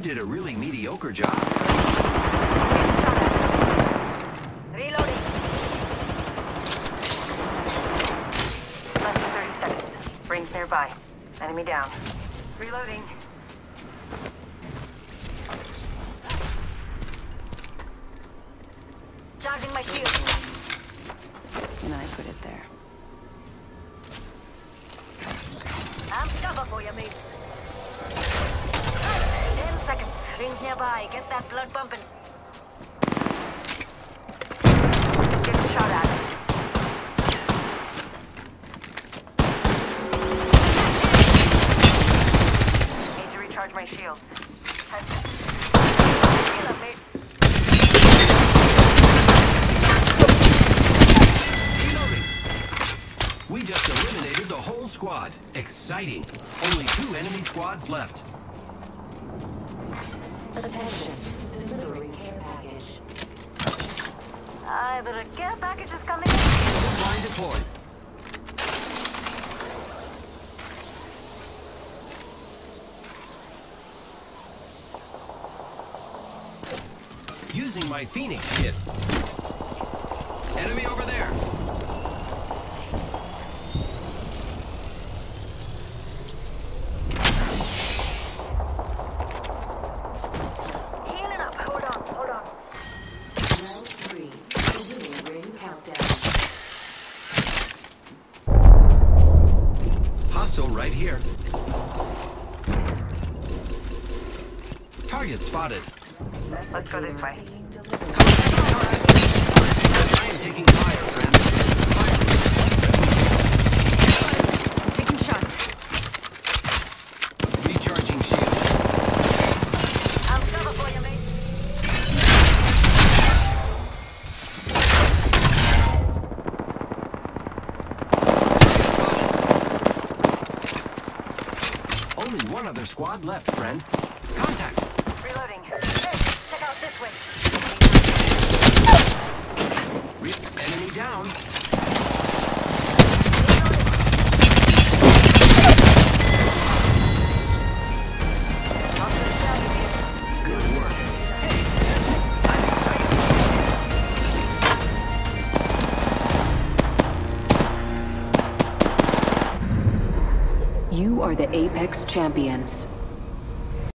did a really mediocre job. Reloading. Less than 30 seconds. Rings nearby. Enemy down. Reloading. Charging my shield. And I put it there. I'm cover for you, mates. 10 seconds. Rings nearby. Get that blood pumping. Getting shot at. Need to recharge my shields. 10 seconds. Heal up, mates. Reloading. We just eliminated the whole squad. Exciting. Only 2 enemy squads left. Attention, delivery care package. The care package is coming in. Line deployed. Using my Phoenix kit. Enemy over there. Healing up. Hold on. Round 3, beginning ring countdown. Hostile right here. Target spotted. Let's go this way. I am taking fire, friend. I'm taking shots. Recharging shield. I'll cover for you, mate. Only one other squad left, friend. Contact. Reloading. Hey, check out this way. Enemy down. Good work. Hey, I'm excited. You are the Apex Champions.